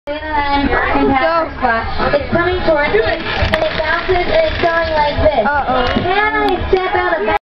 It's coming towards me, and it bounces, and it's going like this. Uh-oh. Can I step